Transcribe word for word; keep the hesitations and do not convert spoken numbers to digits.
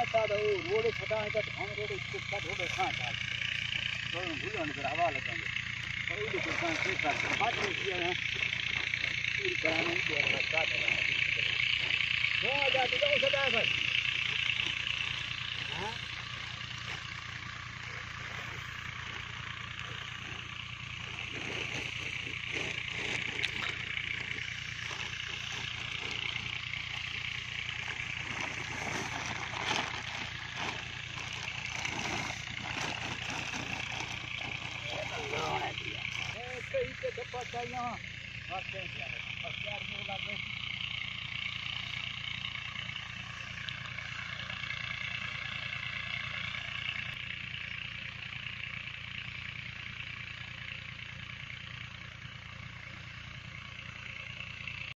था तो रोड छटा है तो हम रोड इसको का रोड कहां था तो भूलन पर हवा लगाएंगे और ये तो कहां से का बात किया है पूरी कराने की व्यवस्था है वो आ जाते तो सदा है हां कहीं पे धप्पा चाहिए हां बात करें क्या है और क्या नहीं लगे